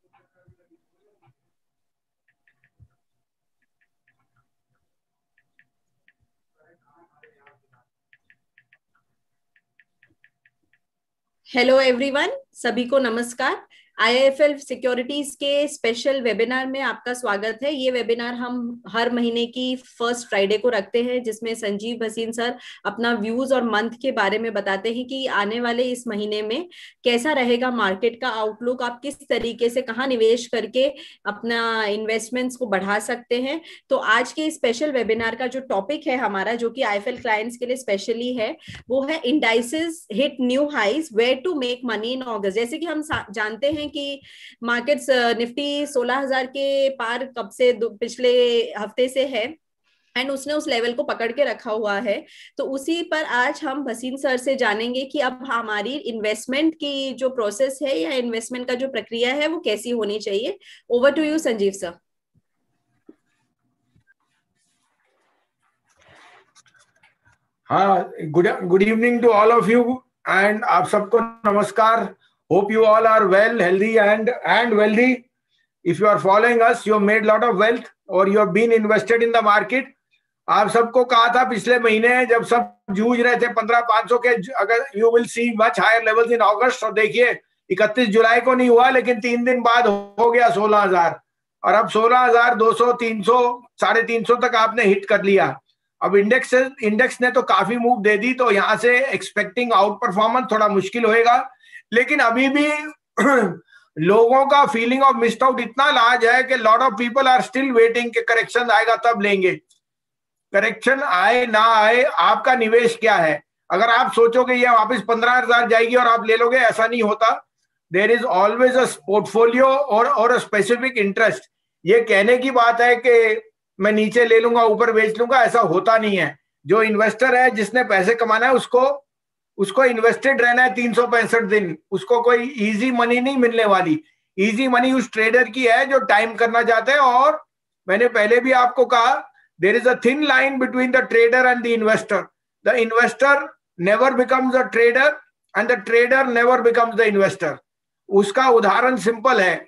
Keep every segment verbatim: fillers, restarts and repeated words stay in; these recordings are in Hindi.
हेलो एवरीवन, सभी को नमस्कार। आईआईएफएल सिक्योरिटीज के स्पेशल वेबिनार में आपका स्वागत है। ये वेबिनार हम हर महीने की फर्स्ट फ्राइडे को रखते हैं, जिसमें संजीव भसीन सर अपना व्यूज और मंथ के बारे में बताते हैं कि आने वाले इस महीने में कैसा रहेगा मार्केट का आउटलुक, आप किस तरीके से कहाँ निवेश करके अपना इन्वेस्टमेंट्स को बढ़ा सकते हैं। तो आज के स्पेशल वेबिनार का जो टॉपिक है हमारा, जो कि आईआईएफएल क्लाइंट्स के लिए स्पेशली है, वो है indices hit new highs, where to make money in August. जैसे कि हम जानते हैं कि मार्केट्स निफ्टी सोलह हजार के पार कब से, पिछले हफ्ते से है, एंड उसने उस लेवल को पकड़ के रखा हुआ है। तो उसी पर आज हम भसीन सर से जानेंगे कि अब हमारी इन्वेस्टमेंट की जो प्रोसेस है या इन्वेस्टमेंट का जो प्रक्रिया है वो कैसी होनी चाहिए। Over to you Sanjeev sir. हाँ, good good evening to all of you and आप सबको नमस्कार। Hope you all are well, healthy and and wealthy. If you are following us, you have made lot of wealth और you have been invested in the market. आप सबको कहा था पिछले महीने जब सब जूझ रहे थे पंद्रह पाँच सौ के, अगर you will see much higher levels in August, और देखिए इकतीस जुलाई को नहीं हुआ, लेकिन तीन दिन बाद हो गया सोलह हजार, और अब सोलह हजार दो सौ तीन सौ साढ़े तीन सौ तक आपने हिट कर लिया। अब इंडेक्स इंडेक्स ने तो काफी मूव दे दी, तो यहाँ से एक्सपेक्टिंग आउट परफॉर्मेंस थोड़ा मुश्किल होएगा। लेकिन अभी भी लोगों का फीलिंग ऑफ मिस्ड आउट इतना लार्ज है कि lot of people are still waiting कि करेक्शन आएगा तब लेंगे। करेक्शन आए ना आए, आपका निवेश क्या है। अगर आप सोचोगे ये वापस पंद्रह हजार जाएगी और आप ले लोगे, ऐसा नहीं होता। There is always a portfolio और और स्पेसिफिक इंटरेस्ट। ये कहने की बात है कि मैं नीचे ले लूंगा ऊपर बेच लूंगा, ऐसा होता नहीं है। जो इन्वेस्टर है, जिसने पैसे कमाना है, उसको उसको इन्वेस्टेड रहना है तीन सौ पैंसठ दिन। उसको कोई इजी मनी नहीं मिलने वाली। इजी मनी उस ट्रेडर की है जो टाइम करना चाहते हैं। और मैंने पहले भी आपको कहा, there is a thin line between the trader and the investor. The investor never becomes a trader and the trader never becomes the investor. उसका उदाहरण सिंपल है।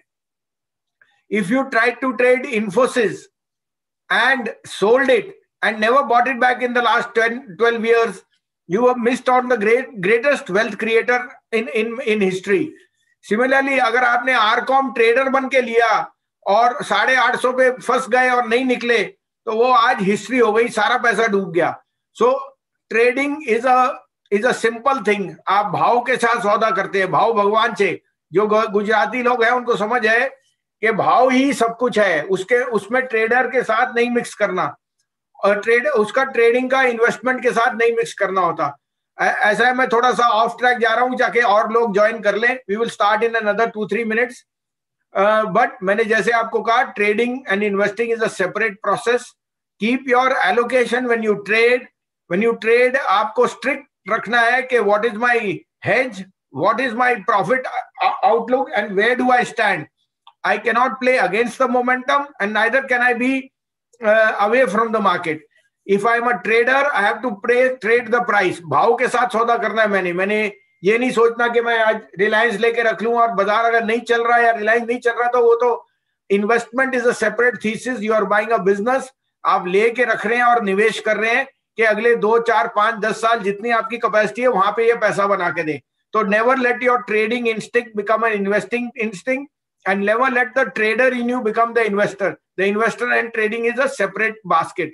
If you try to trade Infosys and sold it and never bought it back in the last ten, twelve years, you have missed on the great greatest wealth creator in in in history. Similarly, अगर आपने आरकॉम ट्रेडर बन के लिया और साढ़े आठ सौ पे फंस गए और नहीं निकले, तो वो आज हिस्ट्री हो गई, सारा पैसा डूब गया। So trading is a is a simple thing. आप भाव के साथ सौदा करते हैं, भाव भगवान से। जो गुजराती लोग हैं उनको समझ है कि भाव ही सब कुछ है, उसके उसमें ट्रेडर के साथ नहीं मिक्स करना, और ट्रेड उसका ट्रेडिंग का इन्वेस्टमेंट के साथ नहीं मिक्स करना होता। ऐसा है, मैं थोड़ा सा ऑफ ट्रैक जा रहा हूं, जाके और लोग ज्वाइन कर लें। We will start in another two three minutes. But मैंने जैसे आपको कहा, trading and investing is a separate process. Keep your allocation when you trade. When you trade आपको स्ट्रिक्ट रखना है कि what is my hedge, what is my profit outlook and where do I stand. I cannot play against the momentum and neither can I be uh, away from the market. If I am a trader, I have to pray, trade the price. भाव के साथ सौदा करना है। मैंने मैंने ये नहीं सोचना कि मैं आज रिलायंस लेके रख लूं और बाजार अगर नहीं चल रहा है या रिलायंस नहीं चल रहा, तो वो तो investment is a separate thesis. You are buying a business. आप लेके रख रहे हैं और निवेश कर रहे हैं कि अगले दो चार पांच दस साल जितनी आपकी कैपेसिटी है वहां पे ये पैसा बना के दे। तो never let your trading instinct become an investing instinct, and never let the trader in you become the investor. The investor and trading is a separate basket.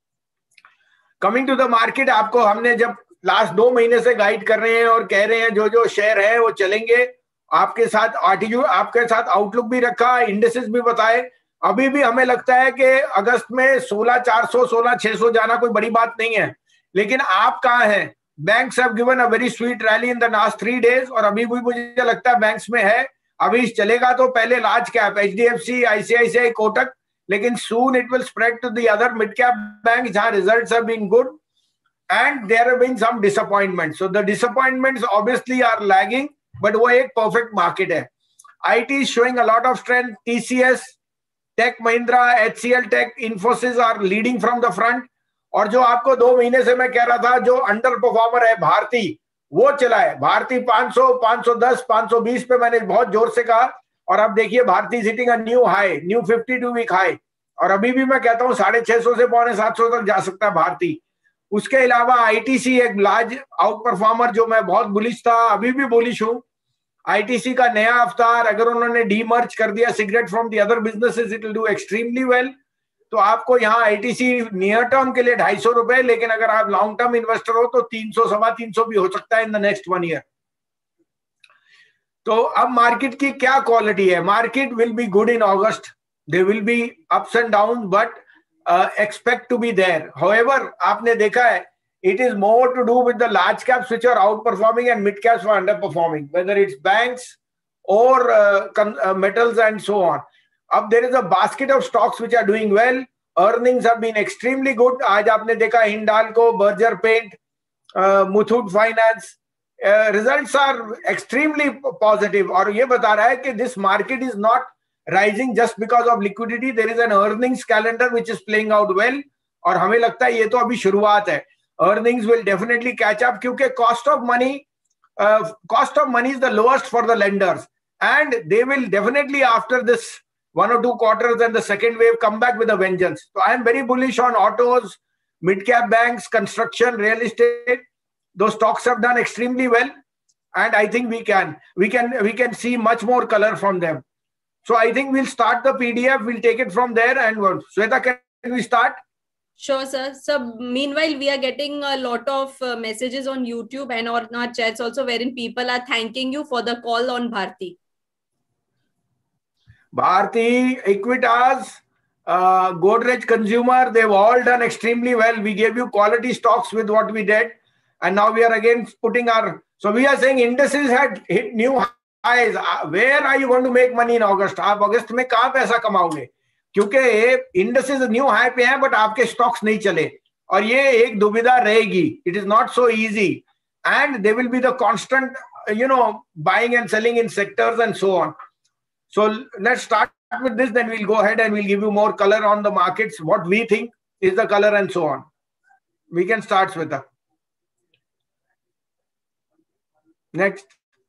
Coming to the market, आपको हमने जब लास्ट दो महीने से गाइड कर रहे हैं और कह रहे हैं जो जो शेयर है वो चलेंगे, आपके साथ आर्टिट्यूड, आपके साथ आउटलुक भी रखा, इंडेक्सेस भी बताए। अभी भी हमें लगता है कि अगस्त में सोलह चार सौ सोलह छह सौ जाना कोई बड़ी बात नहीं है। लेकिन आप कहाँ हैं? Banks have given a very sweet rally in the last three days, और अभी भी मुझे लगता है बैंक्स में है। अभी चलेगा तो पहले large cap H D F C, ICICI, Kotak, लेकिन soon it will spread to the other mid cap bank जहां results have been good and there have been some disappointment. So the disappointments obviously are lagging, but वो एक परफेक्ट मार्केट है। IT is showing a lot of strength. TCS, tech Mahindra, HCL tech, Infosys are leading from the front. और जो आपको दो महीने से मैं कह रहा था जो अंडर परफॉर्मर है भारती, वो चला है। भारती पाँच सौ, पाँच सौ दस, पाँच सौ बीस पे मैंने बहुत जोर से कहा और अब देखिए Bharti sitting a new high, new fifty two week high, और अभी भी मैं कहता हूं साढ़े छह सौ से पौने सात सौ तक जा सकता है भारती। उसके अलावा आईटीसी एक लार्ज आउट परफॉर्मर जो मैं बहुत बुलिश था, अभी भी बुलिश हूं। आईटीसी का नया अवतार, अगर उन्होंने डीमर्ज कर दिया cigarette from the other businesses, it will do extremely well. तो आपको यहाँ आईटीसी नियर टर्म के लिए ढाई सौ रुपए, लेकिन अगर आप लॉन्ग टर्म इन्वेस्टर हो तो तीन सौ सवा तीन सौ भी हो सकता है in the next one year. तो अब मार्केट की क्या क्वालिटी है? Market will be good in August, they will be ups and down, but expect to be there. However आपने देखा है it is more to do with the large caps which are outperforming and mid caps are underperforming, whether it's banks or uh, uh, metals and so on. Up there is a basket of stocks which are doing well. Earnings have been extremely good. आज आपने देखा Hindalco, Berger Paint, uh, Muthoot Finance, uh, results are extremely positive. और ये बता रहा है कि this market is not rising just because of liquidity. There is an earnings calendar which is playing out well. और हमें लगता है ये तो अभी शुरुआत है. Earnings will definitely catch up क्योंकि cost of money, uh, cost of money is the lowest for the lenders, and they will definitely after this one or two quarters and the second wave come back with a vengeance. So I am very bullish on autos, mid cap banks, construction, real estate. Those stocks have done extremely well, and I think we can we can we can see much more color from them. So I think we'll start the P D F. We'll take it from there. And uh, Sweta, can we start? Sure, sir. So meanwhile, we are getting a lot of uh, messages on YouTube and on our chats also, wherein people are thanking you for the call on Bharti. Bharti, Equitas, uh, Godrej Consumer, they've all done extremely well. We gave you quality stocks with what we did, and now we are again putting our. So we are saying indices had hit new highs. Where are you going to make money in August? आप अगस्त में कहाँ पैसा कमाओगे? क्योंकि इंडेक्सेस न्यू हाई पे हैं, बट आपके स्टॉक्स नहीं चले, और ये एक दुविधा रहेगी. It is not so easy, and they will be the constant you know buying and selling in sectors and so on. So let's start with this, then we'll go ahead and we'll give you more colour on the markets, what we think is the colour and so on. We can start with the next.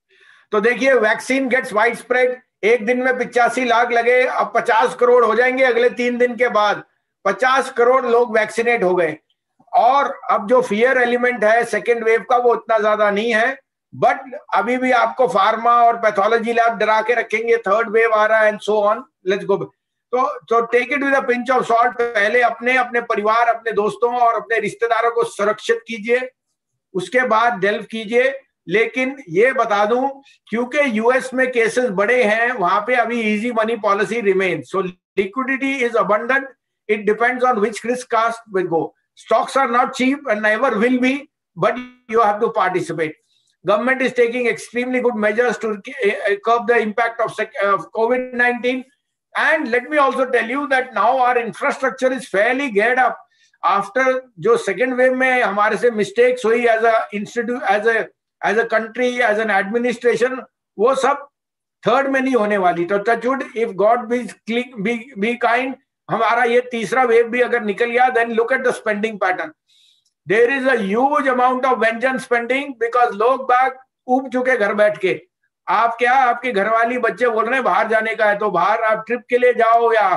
तो देखिए, वैक्सीन गेट्स वाइड स्प्रेड. एक दिन में पिचासी लाख लगे, अब पचास करोड़ हो जाएंगे अगले तीन दिन के बाद. पचास करोड़ लोग वैक्सीनेट हो गए, और अब जो फियर एलिमेंट है सेकेंड वेव का वो इतना ज्यादा नहीं है, बट अभी भी आपको फार्मा और पैथोलॉजी लैब डरा के रखेंगे. थर्ड वेव आ रहा है and so on. Let's go. तो तो take it with a pinch of salt. पहले अपने अपने परिवार, अपने दोस्तों और अपने रिश्तेदारों को सुरक्षित कीजिए, उसके बाद डेल्व कीजिए. लेकिन ये बता दूं, क्योंकि यूएस में केसेस बड़े हैं, वहां पे अभी easy money policy remain. So liquidity is abundant. It depends on which risk cast will go. Stocks are not cheap and never will be, but you have to participate. Government is taking extremely good measures to curb the impact of COVID nineteen. And let me also tell you that now our infrastructure is fairly geared up. After जो second wave में हमारे से mistakes हुई as a institute, as a as a country, as an administration, वो सब थर्ड में नहीं होने वाली. तो touchwood, if God be be be kind, हमारा ये तीसरा वेव भी अगर निकल गया, then look at the spending pattern. There is a huge amount of vengeance spending because लोग बाग ऊब चुके घर बैठ के. आप क्या, आपके घर वाली बच्चे बोल रहे हैं बाहर जाने का है, तो बाहर आप ट्रिप के लिए जाओ या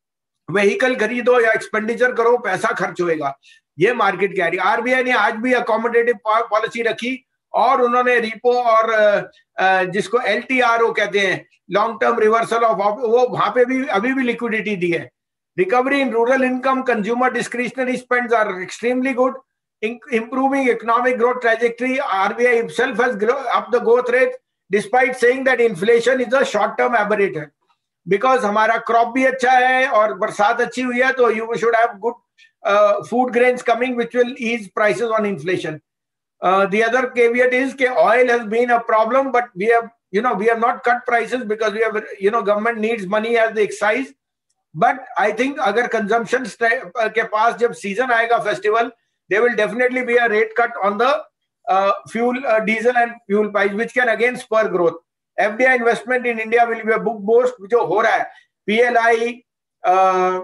व्हीकल खरीदो या एक्सपेंडिचर करो, पैसा खर्च होएगा. ये मार्केट कह रही. आरबीआई ने आज भी अकोमोडेटिव पॉलिसी रखी, और उन्होंने रिपो और जिसको एलटीआरओ कहते हैं, लॉन्ग टर्म रिवर्सल ऑफ, वो वहां पे भी अभी भी लिक्विडिटी दी है. Recovery in rural income, consumer discretionary spends are extremely good. Improving economic growth trajectory. R B I itself has upped the growth rate despite saying that inflation is a short-term aberration. Because हमारा crop भी अच्छा है और बरसात अच्छी हुई है, तो you should have good uh, food grains coming which will ease prices on inflation. Uh, the other caveat is that oil has been a problem, but we have, you know, we have not cut prices because we have, you know, government needs money as the excise. But I think अगर consumption के पास जब season आएगा festival, there will definitely be a rate cut on the uh, fuel, uh, diesel and fuel price, which can again spur growth. F D I investment in India will be a book boost, जो हो रहा है. P L I uh,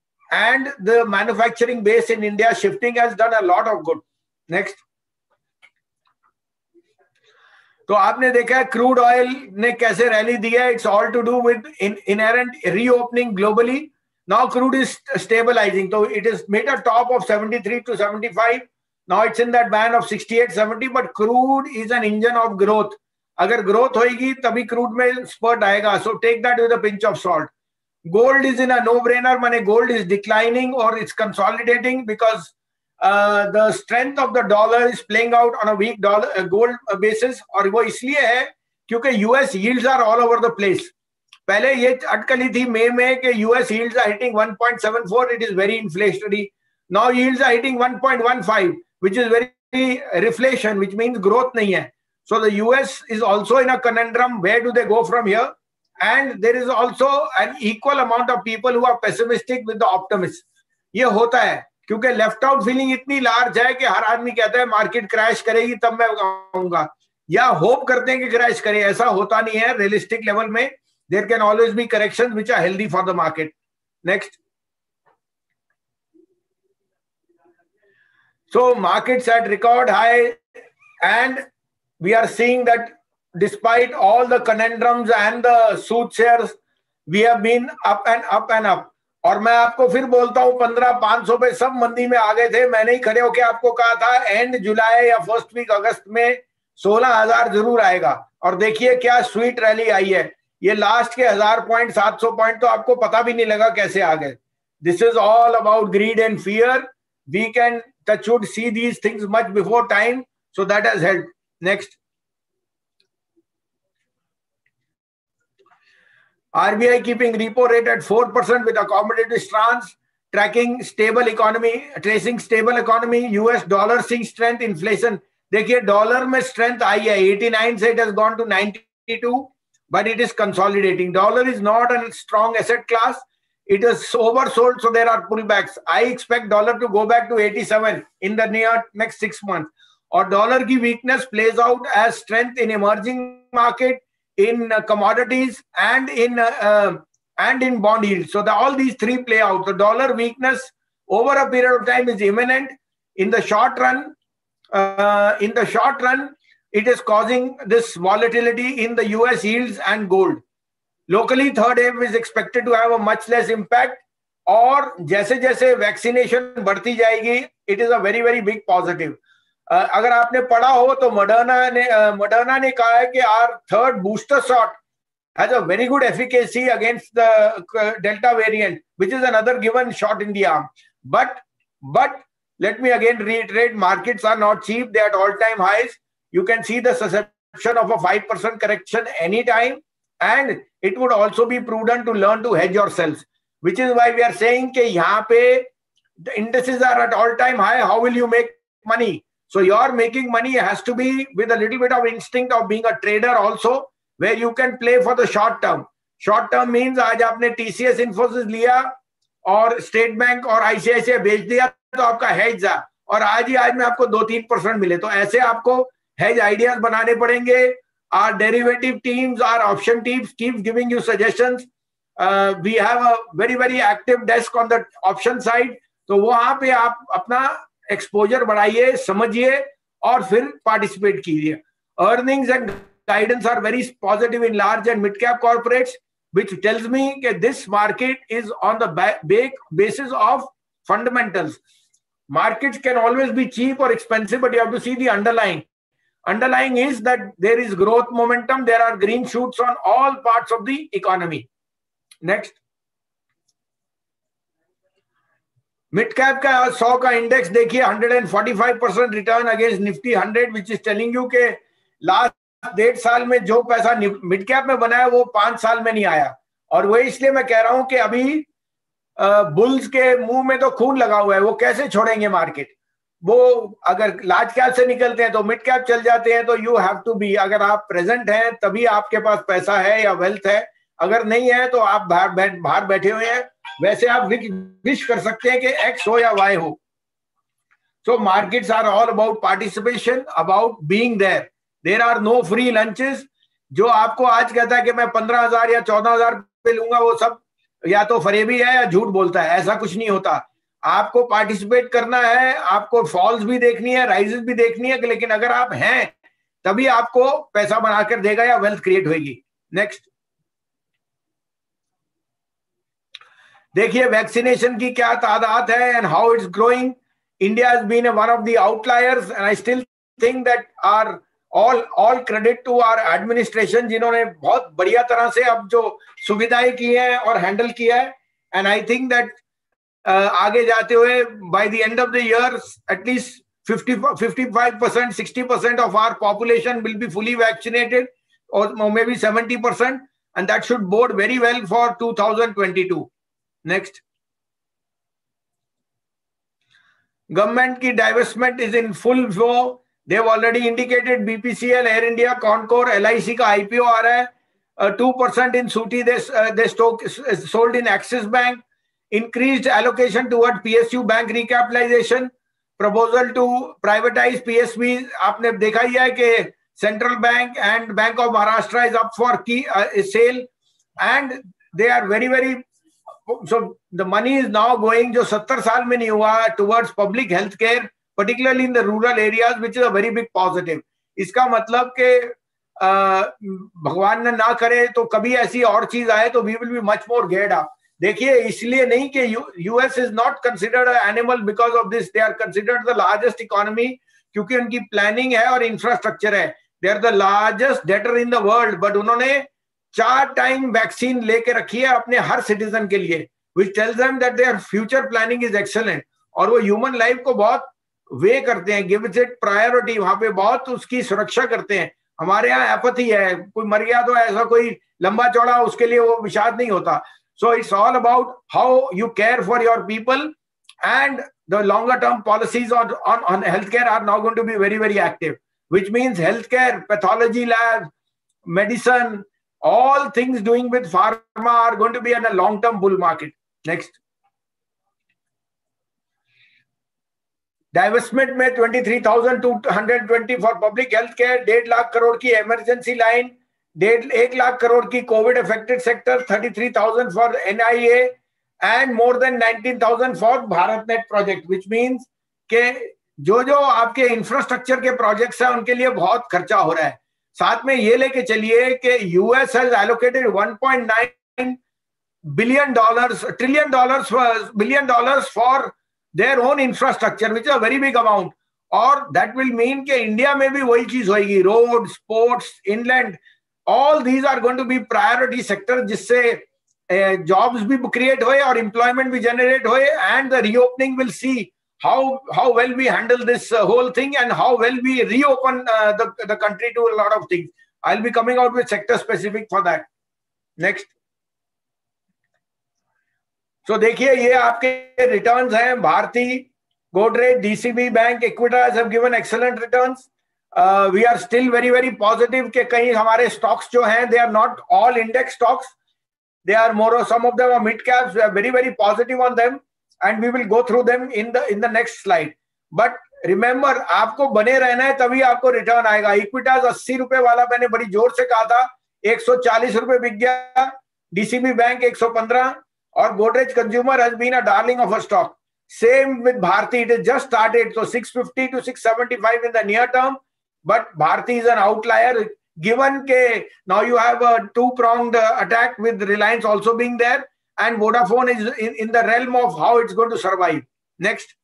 and the manufacturing base in India shifting has done a lot of good. Next. तो आपने देखा है क्रूड ऑयल ने कैसे रैली दिया है. It's all to do with inherent reopening globally. Now crude is stabilising. तो it is made a top of seventy-three to seventy-five. Now it's in that band of sixty-eight seventy. But crude is an engine of growth. अगर ग्रोथ होगी तभी क्रूड में स्पर्ट आएगा. So take that with a pinch of salt. Gold is in a no-brainer. माने gold is declining or it's consolidating because uh, the strength of the dollar is playing out on a weak dollar uh, gold basis. और वो इसलिए है क्योंकि U S yields are all over the place. पहले ये अटकली थी मई में कि U S yields are hitting one point seven four. It is very inflationary. Now yields are hitting one point one five, which is very reflation, which means growth नहीं है. So the U S is also in a conundrum. Where do they go from here? And there is also an equal amount of people who are pessimistic with the optimists. ये होता है क्योंकि लेफ्ट आउट फीलिंग इतनी लार्ज है कि हर आदमी कहता है मार्केट क्रैश करेगी तब मैं आऊंगा, या होप करते हैं कि क्रैश करे. ऐसा होता नहीं है रियलिस्टिक लेवल में. There can always be corrections which are healthy for the market. Next. So markets at record high, and we are seeing that despite all the conundrums and the soothsayers, we have been up and up and up. और मैं आपको फिर बोलता हूँ पंद्रह पांच सौ पे सब मंदी में आ गए थे. मैंने ही खड़े होके आपको कहा था एंड जुलाई या फर्स्ट वीक अगस्त में सोलह हजार जरूर आएगा. और देखिए क्या स्वीट रैली आई है. ये लास्ट के हजार पॉइंट सात सौ पॉइंट तो आपको पता भी नहीं लगा कैसे आ गए. This is all about greed and fear. We can touch wood see these things much before time, so that has helped. Next. R B I keeping repo rate at four percent with accommodative stance, tracking stable economy, tracing stable economy. U S dollar seeing strength, inflation. देखिए डॉलर में स्ट्रेंथ आई है. eighty-nine से it has gone to ninety-two, but it is consolidating. Dollar is not a strong asset class. It is oversold, so there are pullbacks. I expect dollar to go back to eighty-seven in the near next six months. Or dollar की weakness plays out as strength in emerging market, in uh, commodities, and in uh, uh, and in bond yields. So the, all these three play out. The dollar weakness over a period of time is imminent. In the short run, uh, in the short run, it is causing this volatility in the U S yields and gold. Locally, third wave is expected to have a much less impact. और जैसे जैसे वैक्सीनेशन बढ़ती जाएगी, it is a very very big positive. uh, अगर आपने पढ़ा हो तो मडर्ना ने मडर्ना uh, ने कहा है कि our third booster shot has a very good efficacy against the uh, Delta variant, which is another given shot in the arm. But but let me again reiterate, markets are not cheap. They are at all-time highs. You can see the susception of a five percent correction anytime. And it would also be prudent to learn to hedge yourselves, which is why we are saying कि यहाँ पे the indices are at all-time high. How will you make money? So your making money has to be with a little bit of instinct of being a trader also, where you can play for the short term. Short term means आज आपने T C S Infosys लिया और स्टेट बैंक और I C I C I बेच दिया तो आपका hedge था, और आज ही आज में आपको दो तीन परसेंट मिले. तो ऐसे आपको hedge ideas बनाने पड़ेंगे. Our derivative teams, our option teams keep giving you suggestions. Uh, we have a very very active desk on the option side. तो वहाँ पे आप अपना exposure बढ़ाइए, समझिए और फिर participate कीजिए. Earnings and guidance are very positive in large and mid cap corporates, which tells me that this market is on the basis of fundamentals. Markets can always be cheap or expensive, but you have to see the underlying. Underlying is that there is growth momentum. There are green shoots on all parts of the economy. Next. Mid cap का सौ का इंडेक्स देखिए, one hundred forty-five percent return against Nifty one hundred, which is telling you के लास्ट डेढ़ साल में जो पैसा मिड कैप में बना है वो पांच साल में नहीं आया. और वही इसलिए मैं कह रहा हूं कि अभी बुल्स के मुंह में तो खून लगा हुआ है. वो कैसे छोड़ेंगे मार्केट? वो अगर लार्ज कैप से निकलते हैं तो मिड कैप चल जाते हैं. तो यू हैव टू बी, अगर आप प्रेजेंट हैं तभी आपके पास पैसा है या वेल्थ है. अगर नहीं है तो आप बाहर बैठ बाहर बैठे हुए हैं. वैसे आप विश कर सकते हैं कि एक्स हो या वाई हो. So markets are all about participation, about being there. There are no free lunches. जो आपको आज कहता है कि मैं पंद्रह हजार या चौदह हजार पे लूंगा, वो सब या तो फरेबी है या झूठ बोलता है. ऐसा कुछ नहीं होता. आपको पार्टिसिपेट करना है, आपको फॉल्स भी देखनी है, राइजेस भी देखनी है. लेकिन अगर आप हैं तभी आपको पैसा बनाकर देगा या वेल्थ क्रिएट होगी। नेक्स्ट देखिए वैक्सीनेशन की क्या तादाद है and how it's growing. India has been one of the outliers and I still think that are all all credit to our administration, जिन्होंने बहुत बढ़िया तरह से अब जो सुविधाएं की है और हैंडल किया है। एंड आई थिंक दैट आगे जाते हुए by the end of the year at least fifty, fifty-five percent, sixty percent of our population will be fully vaccinated, or maybe seventy percent, and that should bode very well for two thousand twenty-two. Next. Government ki divestment is in full flow. They have already indicated B P C L, Air India, Concor, L I C ka I P O aa raha hai. Uh, two percent in Suti they, uh, they stock, uh, sold in Axis Bank. Increased allocation toward P S U bank recapitalization. Proposal to privatize P S B. आपने देखा ही है कि Central Bank and Bank of Maharashtra is up for key uh, sale, and they are very very so the money is now going जो सत्तर साल में नहीं हुआ towards public health care, particularly in the rural areas, which is a very big positive. इसका मतलब कि भगवान ने ना करे तो कभी ऐसी और चीज आए तो we will be much more geared up. देखिए इसलिए नहीं कि US is not considered animal because of this, they are considered the largest economy, क्योंकि उनकी प्लानिंग है और इंफ्रास्ट्रक्चर है। They are the largest debtor in the world, but उन्होंने चार टाइम वैक्सीन लेके रखी है अपने हर सिटीजन के लिए, which tells them that their future planning is excellent. और वो ह्यूमन लाइफ को बहुत वे करते हैं, गिव्स इट प्रायोरिटी, वहां पे बहुत उसकी सुरक्षा करते हैं। हमारे यहाँ एपथी है, कोई मर गया तो ऐसा कोई लंबा चौड़ा उसके लिए वो विषाद नहीं होता। So it's all about how you care for your people, and the longer term policies on, on, on healthcare are now going to be very, very active, which means healthcare, pathology lab, medicine, all things doing with pharma are going to be in a long-term bull market. Next. Divestment में twenty-three thousand two hundred twenty for public healthcare, डेढ़ लाख करोड़ की emergency line, डेढ़ एक लाख करोड़ की Covid affected sector, thirty three thousand for NIA and more than nineteen thousand for Bharat net project, which means के जो जो आपके इंफ्रास्ट्रक्चर के प्रोजेक्ट्स हैं उनके लिए बहुत खर्चा हो रहा है। साथ में ये लेके चलिए कि US has allocated one point nine billion dollars trillion dollars billion dollars for their own infrastructure, which is a very big amount, और दैट विल मीन कि इंडिया में भी वही चीज होगी, road, sports, inland, all these are going to be priority sector, जिससे jobs भी create होए और employment भी generate होए, and the reopening will see how how well we handle this uh, whole thing and how well we reopen uh, the the country to a lot of things. I'll be coming out with sector specific for that. Next. So देखिए ये आपके returns हैं। Bharti, Godrej, D C B Bank, Equitas have given excellent returns. Uh, we are still very very positive कि कहीं हमारे stocks जो हैं they are not all index stocks, they are more, some of them are mid caps, we are very very positive on them and we will go through them in the in the next slide. But remember आपको बने रहना है तभी आपको रिटर्न आएगा। Equitas अस्सी रुपए वाला मैंने बड़ी जोर से कहा था, एक सौ चालीस रुपए बिक गया, डीसीबी बैंक एक सौ पंद्रह, और Godrej Consumer has been a darling of a stock. Same with Bharti, it has just started, so six fifty to six seventy-five in the near term. But Bharti is an outlier, given ke now you have a two-pronged uh, attack with Reliance also being there, and Vodafone is in, in the realm of how it's going to survive. Next.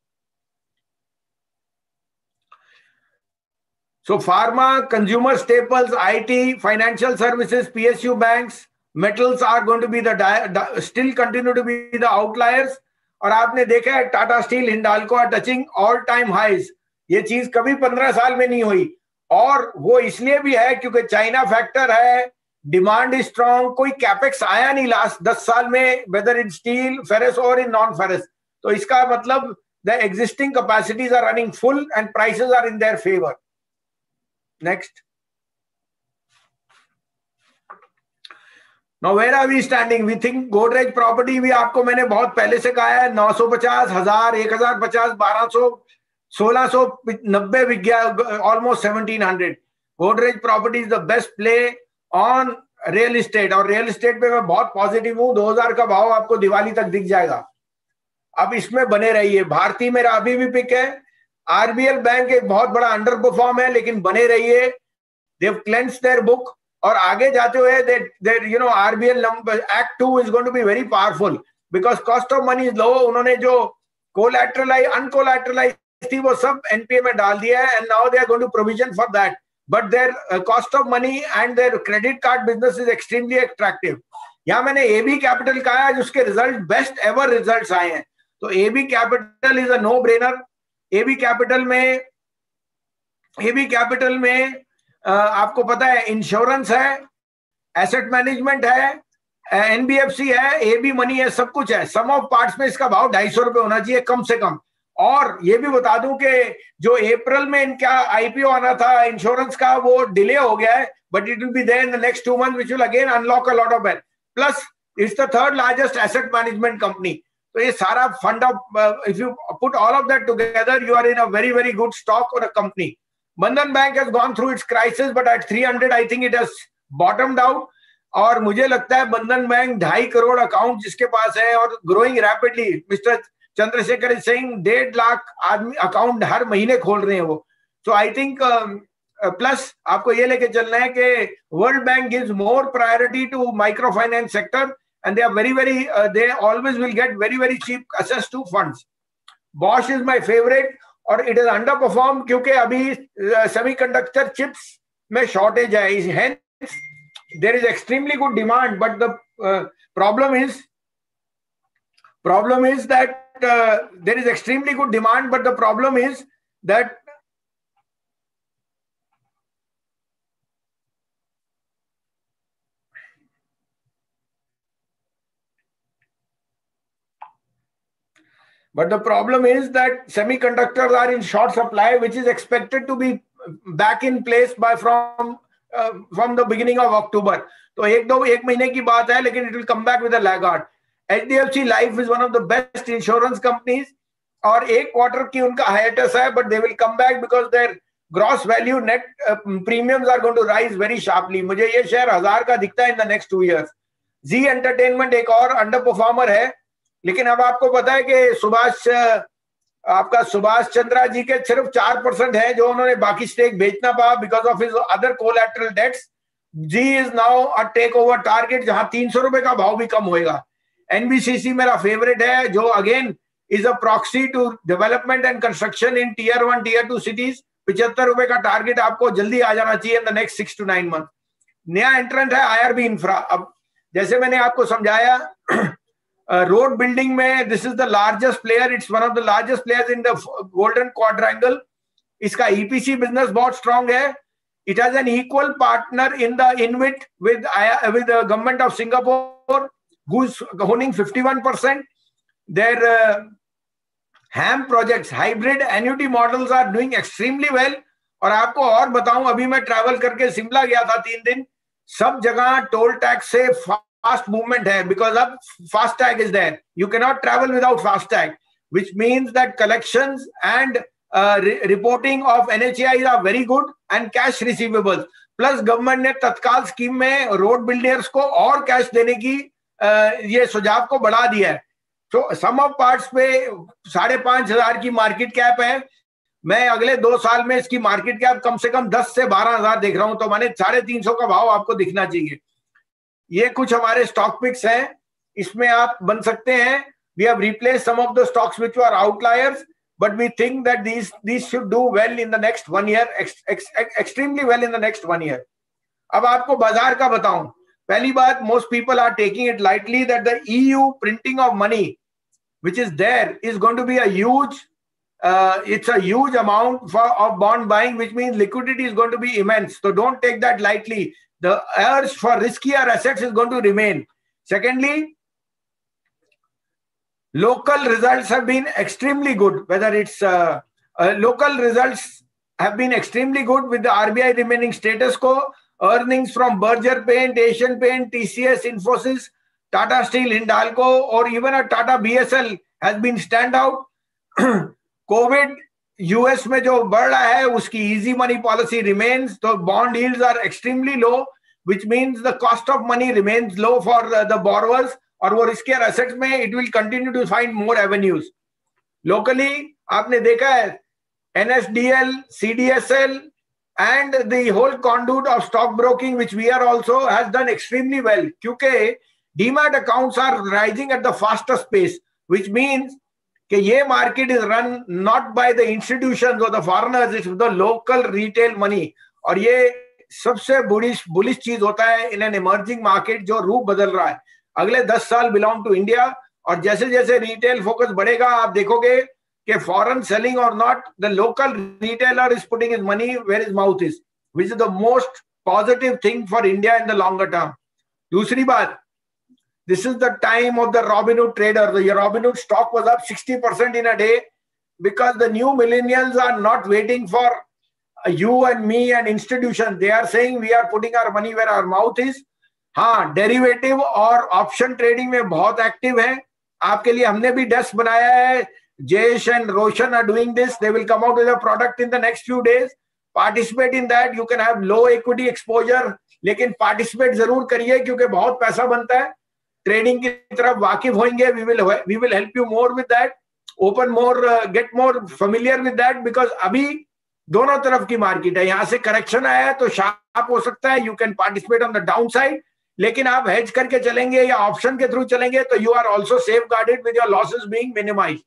So pharma, consumer staples, I T, financial services, P S U banks, metals are going to be the, the still continue to be the outliers. और आपने देखा है Tata steel, Hindalco are touching all time highs. ये चीज कभी पंद्रह साल में नहीं हुई, और वो इसलिए भी है क्योंकि चाइना फैक्टर है, डिमांड इज स्ट्रॉन्ग, कोई कैपेक्स आया नहीं लास्ट दस साल में, वेदर इन स्टील, फेरस और इन नॉन फेरस। तो इसका मतलब the existing capacities are running full and prices are in their favour. Next. Now where are we standing? We think Godrej property भी आपको मैंने बहुत पहले से कहा है, नौ सौ पचास, हजार, एक हजार पचास, बारह सौ, सोलह सौ नब्बे बिक गया, almost seventeen hundred. Godrej property is the best play on real estate, और रियल एस्टेट पे मैं बहुत पॉजिटिव हूँ। दो हजार का भाव आपको दिवाली तक दिख जाएगा, अब इसमें बने रहिए। भारती मेरा अभी भी पिक है, आरबीएल बैंक एक बहुत बड़ा अंडर परफॉर्म है, लेकिन बने रहिए, देव क्लेंस देयर बुक, और आगे जाते हुए they they you know RBL number act two is going to be very powerful because cost of money is low. उन्होंने जो कोलैटरलाइज अनकोलैटरलाइज थी वो सब एनपीए में डाल दिया है, and now they are going to provision for that, but their cost of money and their credit card business is extremely attractive. यहाँ मैंने एबी कैपिटल कहा है जिसके रिजल्ट बेस्ट एवर रिजल्ट्स आए हैं, तो AB capital is a no brainer. AB capital में एबी कैपिटल में आ, आपको पता है इंश्योरेंस है, एसेट मैनेजमेंट है, एनबीएफसी है, एबी मनी है, सब कुछ है. सम ऑफ पार्ट्स में इसका भाव ढाई सौ रुपए होना चाहिए कम से कम. और ये भी बता दूं कि जो अप्रैल में इनका आईपीओ आना था इंश्योरेंस का वो डिले हो गया है, but it will be there in the next two months which will again unlock a lot of wealth. Plus it's the third largest asset management company. तो ये सारा fund of if you put all of that together you are in a very very good stock और a company. Bandhan bank has gone through its crisis but at three hundred I think it has bottomed out. और मुझे लगता है बंधन बैंक ढाई करोड़ अकाउंट जिसके पास है और growing rapidly. Mister Chandrashekhar is saying डेढ़ लाख आदमी अकाउंट हर महीने खोल रहे हैं वो. सो आई थिंक प्लस आपको ये लेके चलना है कि world bank gives more priority to micro finance sector and they are very very uh, they always will get very very cheap access to funds. Bosch is my favorite और it is underperformed क्योंकि अभी semiconductor chips में shortage है. Hence there is extremely good demand, but the uh, problem is problem is that uh, there is extremely good demand, but the problem is that But the problem is that semiconductors are in short supply, which is expected to be back in place by from uh, from the beginning of October. तो एक दो एक महीने की बात है, लेकिन it will come back with a laggard. H D F C Life is one of the best insurance companies, और एक क्वार्टर की उनका hiatus है, but they will come back because their gross value net uh, premiums are going to rise very sharply. मुझे ये शेयर हजार का दिखता है in the next two years. Z Entertainment एक और अंडर परफॉर्मर है, लेकिन अब आपको पता है कि सुभाष आपका सुभाष चंद्रा जी के सिर्फ चार परसेंट है जो उन्होंने बाकी स्टेक बेचना पाया because of his other collateral debts. Zee is now a takeover target जहां तीन सौ रुपए का भाव भी कम होएगा. एनबीसीसी मेरा फेवरेट है जो again is a proxy to development and construction in tier one tier two cities. पिछहत्तर रुपए का टारगेट आपको जल्दी आ जाना चाहिए in the next six to nine month. नया एंट्रेंट है आईआरबी इंफ्रा. अब जैसे मैंने आपको समझाया रोड uh, बिल्डिंग में this is the largest player, it's one of the largest players in the golden quadrangle. इसका ईपीसी बिजनेस बहुत स्ट्रांग है. It has an equal partner in the InvIT with with the government of Singapore who is owning fifty-one percent. There HAM projects hybrid annuity models are doing extremely well. और आपको और बताऊं, अभी मैं ट्रैवल करके शिमला गया था तीन दिन, सब जगह टोल टैक्स से fast movement hai because of fast tag is there. You cannot travel without fast tag, which means that collections and uh, re reporting of N H A I are very good and cash receivables. Plus government ने तत्काल स्कीम में रोड बिल्डर्स को और कैश देने की uh, ये सुझाव को बढ़ा दिया है. तो सम ऑफ पार्ट्स पे साढ़े पांच हजार की मार्केट कैप है. मैं अगले दो साल में इसकी मार्केट कैप कम से कम दस से बारह हजार देख रहा हूं, तो मैंने साढ़े तीन सौ का भाव आपको दिखना चाहिए. ये कुछ हमारे स्टॉक पिक्स हैं, इसमें आप बन सकते हैं. We have replaced some of the stocks which were outliers, but we think that these these should do well in the next one year, extremely well in the next one year. अब आपको बाजार का बताऊं. पहली बात, most people are taking it lightly that the EU printing of money which is there is going to be a huge it's a huge amount for of bond buying, which means liquidity is going to be immense. So don't take that lightly. The urge for riskier assets is going to remain. Secondly, local results have been extremely good. Whether it's uh, uh, local results have been extremely good with the R B I remaining status quo. Earnings from Berger Paint, Asian Paint, T C S, Infosys, Tata Steel, Hindalco, or even a Tata B S L has been standout. COVID US में जो बढ़ रहा है उसकी इजी मनी पॉलिसी रिमेन्स, तो bond yields are extremely low, which means the cost of money remains low for the borrowers, और वो रिस्कियर एसेट्स में it will continue to find more avenues. Locally आपने देखा है N S D L, C D S L, and the whole conduit of stock broking, which we are also, has done extremely well. Because Demat accounts are rising at the fastest pace, which means that this market is run not by the institutions or the foreigners, it's the local retail money. और ये सबसे bullish bullish चीज होता है in an emerging market जो रूप बदल रहा है. अगले दस साल belong to India, और जैसे जैसे retail focus बढ़ेगा आप देखोगे कि foreign selling or not, the local retailer is putting his money where his mouth is, which is the most positive thing for India in the longer term. दूसरी बात, this is the time of the Robinhood trader. The Robinhood stock was up sixty percent in a day because the new millennials are not waiting for you and me and institutions. They are saying we are putting our money where our mouth is. हाँ, derivative और option trading में बहुत active है. आपके लिए हमने भी desk बनाया है. Jayesh and Roshan are doing this. They will come out with a product in the next few days. Participate in that. You can have low equity exposure, लेकिन participate जरूर करिए क्योंकि बहुत पैसा बनता है. Trading की तरफ वाकिफ होंगे. We will we will help you more with that. Open more, uh, get more familiar with that because अभी दोनों तरफ की मार्केट है. यहाँ से करेक्शन आया है तो शार्प हो सकता है. You can participate on the downside. लेकिन आप hedge करके चलेंगे या ऑप्शन के थ्रू चलेंगे तो you are also safeguarded with your losses being minimized.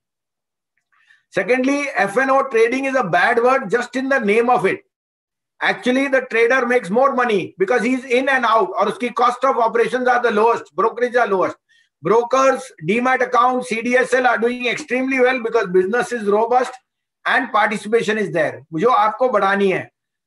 Secondly, F and O trading is a bad word just in the name of it. Actually, the trader makes more money because he's in and out, और उसकी cost of operations are the lowest, brokerage are lowest. Brokers, Demat accounts, C D S L are doing extremely well because business is robust and participation is there. जो आपको बढ़ानी है.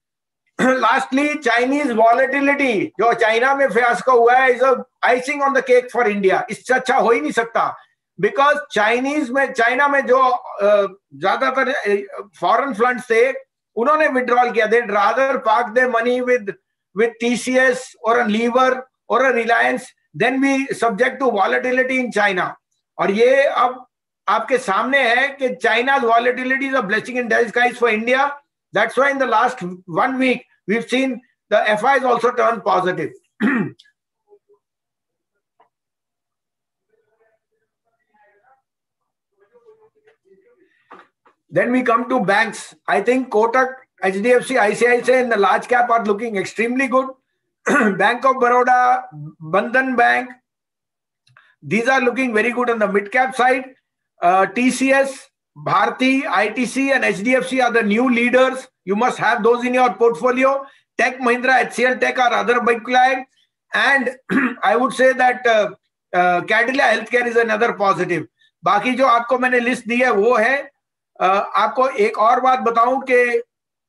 Lastly, Chinese volatility, जो चाइना में fiasco हुआ है, is a icing on the cake for India. इससे अच्छा हो ही नहीं सकता. Because Chinese में चाइना में जो ज्यादातर फॉरेन फंड्स थे उन्होंने विड्रॉल किया. They'd rather park their money with with T C S or a Lever or a Reliance than be subject to volatility in China. और ये अब आपके सामने है कि China's volatility is a blessing in disguise for India. That's why in the last one week we've seen the F Is also turn positive. Then we come to banks. I think Kotak, H D F C, I C I C I and the large cap are looking extremely good. Bank of Baroda, Bandhan Bank, these are looking very good on the mid cap side. Uh, T C S, Bharti, I T C and H D F C are the new leaders. You must have those in your portfolio. Tech Mahindra, H C L Tech are other big clients. And I would say that uh, uh, Cadila Healthcare is another positive. बाकी जो आपको मैंने लिस्ट दी है वो है. Uh, आपको एक और बात बताऊं कि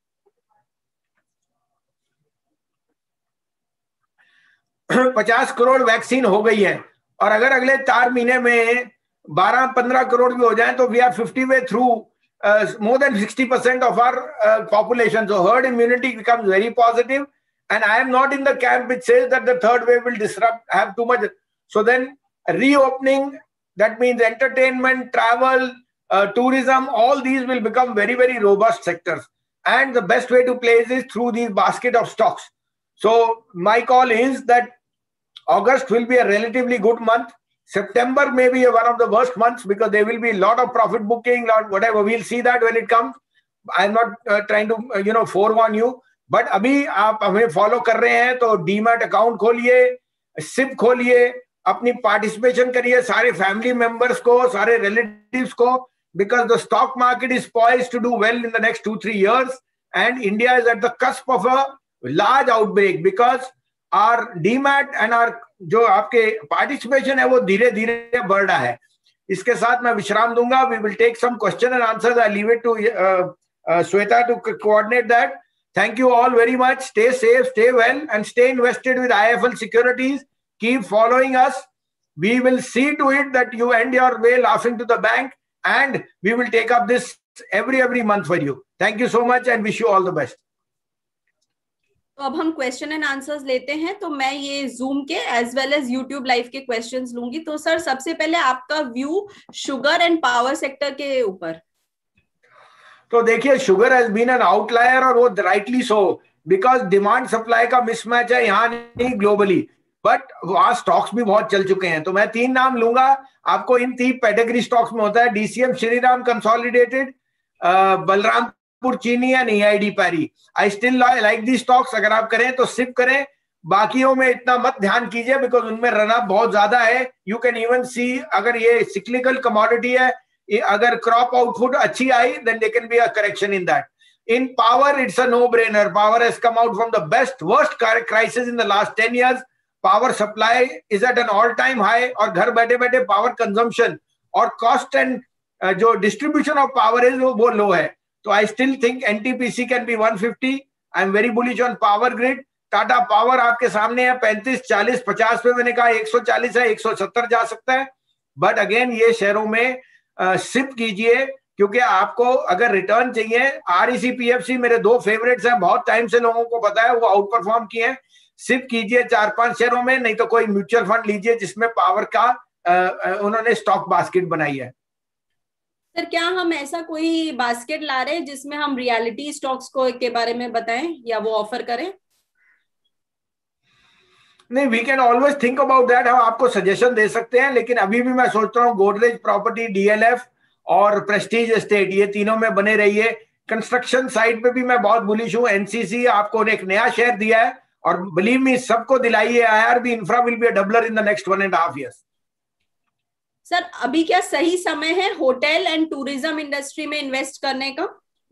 पचास करोड़ वैक्सीन हो गई है और अगर अगले चार महीने में बारह पंद्रह करोड़ भी हो जाए तो we are fifty way through more than sixty percent of our population. So herd immunity becomes very positive and I am not in the camp which says that the third wave will disrupt have too much. So then reopening, that means entertainment, travel, Uh, tourism, all these will become very, very robust sectors. And the best way to play is through these basket of stocks. So my call is that August will be a relatively good month. September may be one of the worst months because there will be a lot of profit booking, lot whatever. We'll see that when it comes. I'm not uh, trying to, uh, you know, forewarn you. But अभी आप हमें follow कर रहे हैं तो डीमैट अकाउंट खोलिए, सिप खोलिए, अपनी पार्टिसिपेशन करिए सारे फैमिली मेंबर्स को, सारे रिलेटिव्स को. Because the stock market is poised to do well in the next two, three years. And India is at the cusp of a large outbreak because our Demat and our जो आपके participation है वो धीरे धीरे बढ़ रहा है. इसके साथ मैं विश्राम दूंगा. We will take some question and answers. I leave it to uh, uh, Sweta to coordinate that. Thank you all very much. Stay safe, stay well, and stay invested with I F L Securities. Keep following us. We will see to it that you end your way laughing to the bank. And we will take up this every every month for you. Thank you so much and wish you all the best. तो अब हम क्वेश्चन एंड आंसर्स लेते हैं. तो मैं ये जूम के as well as YouTube live के क्वेश्चंस लूंगी. तो सर सबसे पहले आपका view sugar and power sector के ऊपर. तो देखिए sugar has been an outlier और वो rightly so because demand supply का मिसमैच है यहाँ नहीं ग्लोबली. बट वहां स्टॉक्स भी बहुत चल चुके हैं. तो मैं तीन नाम लूंगा. आपको इन तीन कैटेगरी स्टॉक्स में होता है. DCM Shriram consolidated, Balrampur Kanpur Chini and E I D Parry. I still like the stocks. अगर आप करें तो सिप करें, बाकियों में इतना मत ध्यान कीजिए बिकॉज उनमें रन अप बहुत ज्यादा है. यू कैन इवन सी अगर ये सिक्लिकल कमोडिटी है, अगर क्रॉप आउटपुट अच्छी आई then they can be a correction in that. In power, it's a no-brainer. Power has come out from the best, worst crisis in the last ten years. Power supply is at an all-time high. और घर बैठे बैठे power consumption और cost and uh, जो distribution of power is वो low है. So I still think N T P C can be one fifty. I'm very bullish on power grid. Tata Power आपके सामने है पैंतीस, चालीस, पचास पे. मैंने कहा एक सौ चालीस है, एक सौ सत्तर जा सकता है. But again ये शेयरों में सिप uh, कीजिए क्योंकि आपको अगर रिटर्न चाहिए. आरईसी पीएफसी मेरे दो फेवरेट्स हैं, बहुत टाइम से लोगों को पता है, वो आउट परफॉर्म किए हैं. सिप कीजिए चार पांच शेयरों में, नहीं तो कोई म्यूचुअल फंड लीजिए जिसमें पावर का आ, उन्होंने स्टॉक बास्केट बनाई है. सर क्या हम ऐसा कोई बास्केट ला रहे हैं जिसमें हम रियलिटी स्टॉक्स को के बारे में बताएं या वो ऑफर करें? नहीं, we can always think about that. हम आपको सजेशन दे सकते हैं, लेकिन अभी भी मैं सोच रहा हूँ गोदरेज प्रॉपर्टी, डीएलएफ और प्रेस्टीज एस्टेट, ये तीनों में बने रहिए. कंस्ट्रक्शन साइड पे भी मैं बहुत बुलिश हूँ. एनसीसी आपको एक नया शेयर दिया है और बिलीव मी सबको दिलाइए. IRB infra will be a doubler in the next one and half years. Sir अभी क्या सही समय है होटल एंड टूरिज्म इंडस्ट्री में इन्वेस्ट करने का?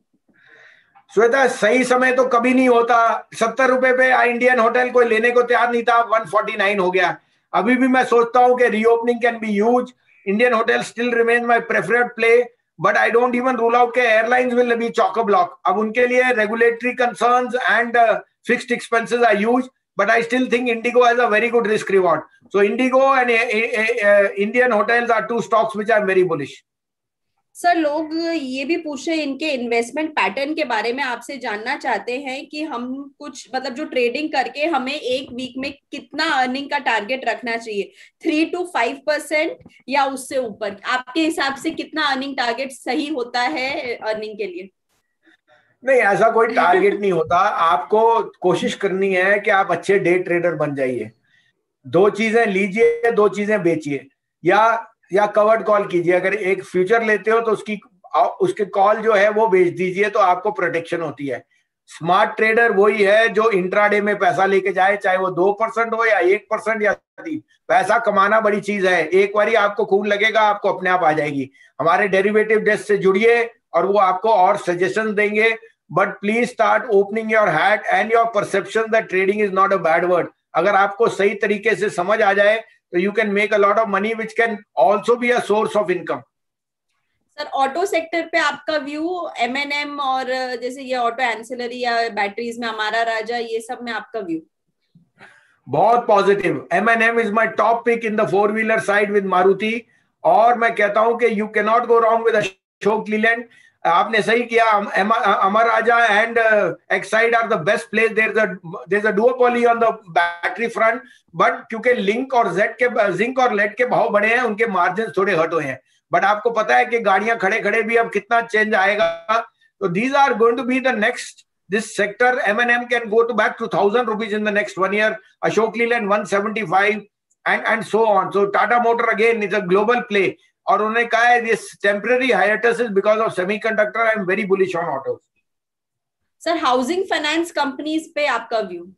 श्वेता, सही समय तो कभी नहीं होता. सत्तर रुपए पे इंडियन होटल कोई लेने को तैयार नहीं था, वन फोर्टी नाइन हो गया. अभी भी मैं सोचता हूँ कि reopening can be huge. Indian hotels still remain my preferred play, but I don't even rule out that airlines will be chock-a-block. अब उनके लिए regulatory concerns and uh, fixed expenses are huge, but I still think Indigo has a very good risk reward. So Indigo and uh, uh, uh, Indian hotels are two stocks which I'm very bullish. Sir लोग ये भी पूछ रहे हैं, इनके इन्वेस्टमेंट पैटर्न के बारे में आपसे जानना चाहते हैं कि हम कुछ मतलब जो ट्रेडिंग करके हमें एक वीक में कितना अर्निंग का टारगेट रखना चाहिए, थ्री टू फाइव परसेंट या उससे ऊपर? आपके हिसाब से कितना अर्निंग टारगेट सही होता है अर्निंग के लिए? नहीं, ऐसा कोई टारगेट नहीं होता. आपको कोशिश करनी है कि आप अच्छे डे ट्रेडर बन जाइए. दो चीजें लीजिए, दो चीजें बेचिए, या या कवर्ड कॉल कीजिए. अगर एक फ्यूचर लेते हो तो उसकी उसके कॉल जो है वो बेच दीजिए, तो आपको प्रोटेक्शन होती है. स्मार्ट ट्रेडर वही है जो इंट्राडे में पैसा लेके जाए, चाहे वो दो परसेंट हो या एक परसेंट या तीन. पैसा कमाना बड़ी चीज है. एक बारी आपको खून लगेगा, आपको अपने आप आ जाएगी. हमारे डेरिवेटिव डेस्क से जुड़िए और वो आपको और सजेशन देंगे. But please start opening your hat and your perception that trading is not a bad word. अगर आपको सही तरीके से समझ आ जाए तो you can make a lot of money which can also be a source of income. Sir auto sector पे आपका व्यू, एमएनएम और जैसे ये ऑटो एंसिलरी या बैटरीज में हमारा राजा, ये सब में आपका व्यू? बहुत positive. MNM is my top pick in the four wheeler side with Maruti. और मैं कहता हूं कि you can not go wrong with Ashok Leyland. आपने सही किया. Amara Raja and Exide are the best place. There is a duopoly on the battery front, but क्योंकि लिंक और जेड के जिंक और लेड के भाव बढ़े हैं, उनके मार्जिन थोड़े हट हुए हैं. बट आपको पता है कि गाड़ियां खड़े खड़े भी अब कितना चेंज आएगा. तो these are going to be the next. This sector M and M can go to back to thousand rupees in the next one year. Ashok Leyland one seventy-five and and so on. So Tata Motor again is a global play. और उन्होंने कहा है this temporary hiatus is because of semiconductor. I am very bullish on autos. सर हाउसिंग फाइनेंस कंपनीज पे आपका व्यू?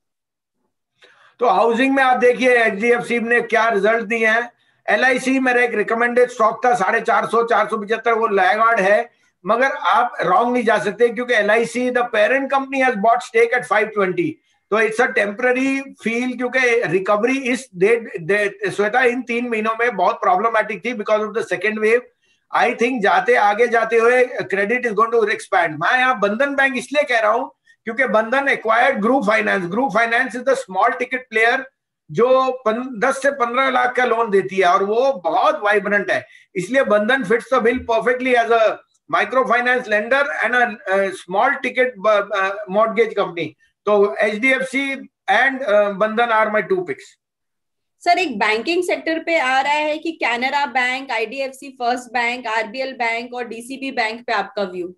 तो हाउसिंग में आप देखिए एचडीएफसी ने क्या रिजल्ट दिए हैं. एलआईसी मेरा एक रिकमेंडेड स्टॉक था, साढ़े चार सौ चार सौ पिछहत्तर, वो लैगार्ड है. मगर आप रॉन्ग नहीं जा सकते क्योंकि LIC the parent company has bought stake at five twenty. So it's a temporary feel क्योंकि रिकवरी इस श्वेता इन तीन महीनों में बहुत प्रॉब्लमेटिक थी because of the second wave. I think जाते आगे जाते हुए credit is going to expand. मैं यहाँ बंधन बैंक इसलिए कह रहा हूँ क्योंकि Bandhan acquired group finance. Group finance is the small ticket player जो दस से पंद्रह लाख का लोन देती है और वो बहुत वाइब्रेंट है. इसलिए Bandhan fits the bill perfectly as a micro finance lender and a small ticket mortgage company. तो HDFC and Bandhan are my two picks. Sir एक बैंकिंग सेक्टर पे आ रहा है कि Canara bank, IDFC first bank, RBL bank और डीसीबी बैंक पे आपका व्यू?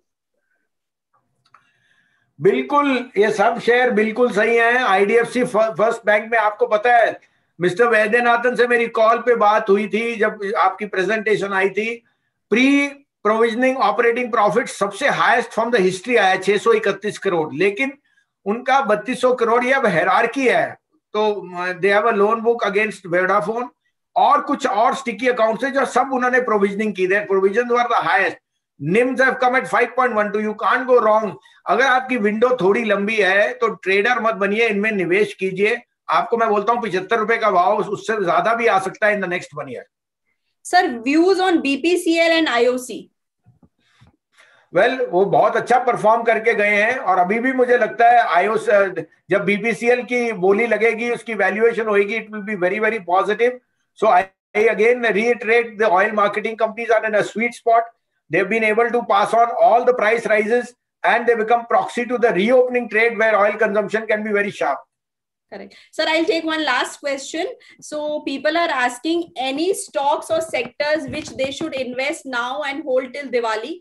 बिल्कुल, ये सब शेयर बिल्कुल सही हैं. आईडीएफसी फर्स्ट बैंक में आपको पता है मिस्टर वैद्यनाथन से मेरी कॉल पे बात हुई थी जब आपकी प्रेजेंटेशन आई थी. प्री प्रोविजनिंग ऑपरेटिंग प्रॉफिट सबसे हाईएस्ट फ्रॉम द हिस्ट्री आया छह सौ इकतीस करोड़, लेकिन उनका बत्तीस सौ करोड़ ये अब हेरारकी है। तो they have a loan book against Vodafone और कुछ और स्टिकी अकाउंट्स है जो सब उन्होंने प्रोविजनिंग की, their provision were the highest. NIMs have come at five point one two, you can't go wrong. अगर आपकी विंडो थोड़ी लंबी है तो ट्रेडर मत बनिए, इनमें निवेश कीजिए। आपको मैं बोलता हूं पिछहत्तर रुपए का भाव उससे ज्यादा भी आ सकता है in the next one year. Sir, views on BPCL and IOC? Well well, वो बहुत अच्छा परफॉर्म करके गए हैं और अभी भी मुझे लगता है आईओस जब बीपीसीएल की बोली लगेगी, उसकी वैल्यूएशन होगी, it will be very very positive. So I again reiterate, the oil marketing companies are in a sweet spot. They've been able to pass on all the price rises and they become proxy to the reopening trade where oil consumption can be very sharp. Correct. Sir, I'll take one last question. So people are asking any stocks or sectors which they should invest now and hold till Diwali?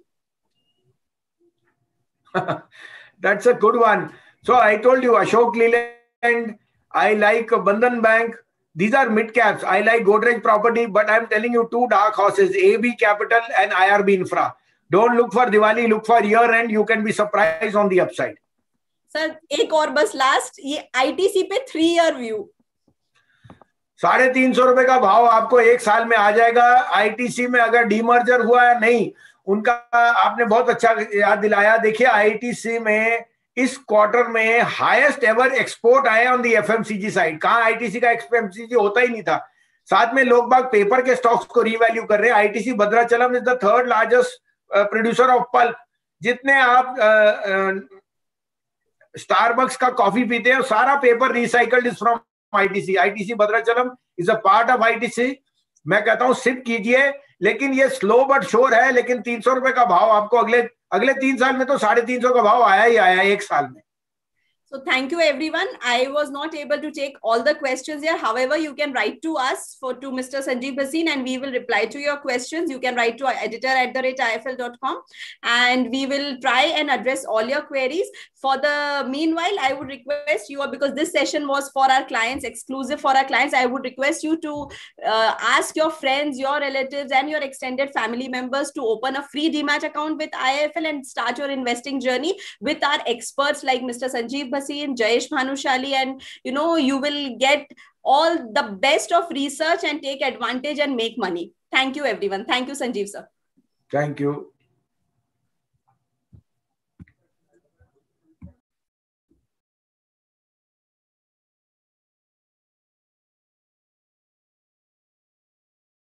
That's a good one. So I told you Ashok Leyland, I like Bandhan Bank. These are mid caps. I like Godrej Property, but I'm telling you two dark horses, A B Capital and I R B Infra. Don't look for Diwali, look for year end. You can be surprised on the upside. Sir एक और बस लास्ट, ये आईटीसी पे थ्री ईयर व्यू। साढ़े तीन सौ रुपए का भाव आपको एक साल में आ जाएगा। आईटीसी में अगर डीमर्जर हुआ है नहीं, उनका आपने बहुत अच्छा याद दिलाया। देखिए आईटीसी में इस क्वार्टर में हाईएस्ट एवर एक्सपोर्ट आए ऑन दी एफएमसीजी साइड। कहां आईटीसी का एफएमसीजी होता ही नहीं था। साथ में लोग बाग पेपर के स्टॉक्स को रीवैल्यू कर रहे हैं। ITC Bhadrachalam is the third largest producer of pulp. जितने आप स्टारबक्स का कॉफी पीते हैं सारा paper recycled is from ITC. ITC Bhadrachalam is a part of ITC. मैं कहता हूं सिप कीजिए, लेकिन ये स्लो बट श्योर है। लेकिन तीन सौ रुपए का भाव आपको अगले अगले तीन साल में तो साढ़े तीन सौ का भाव आया ही आया एक साल में। So thank you everyone. I was not able to take all the questions here. However, you can write to us for to Mister Sanjeev Bhasin and we will reply to your questions. You can write to our editor at the rate I F L dot com and we will try and address all your queries. For the meanwhile, I would request you, because this session was for our clients, exclusive for our clients, I would request you to uh, ask your friends, your relatives and your extended family members to open a free Demat account with I I F L and start your investing journey with our experts like Mister Sanjeev Bhasin, Jayesh Bhanushali, and you know you will get all the best of research and take advantage and make money. Thank you everyone. Thank you Sanjeev sir. Thank you.